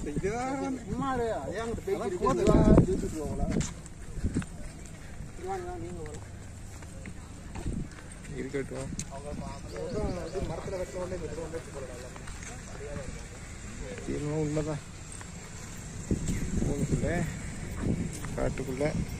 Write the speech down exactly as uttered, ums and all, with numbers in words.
இதுதான் சும்மாரு அதே அங்கிட்டு பேசிட்டு ஜூசிட்டு போகல இருக்கட்டும். மரத்தில் வெட்டோடனே உண்மைதான் ஊருக்குள்ள காட்டுக்குள்ள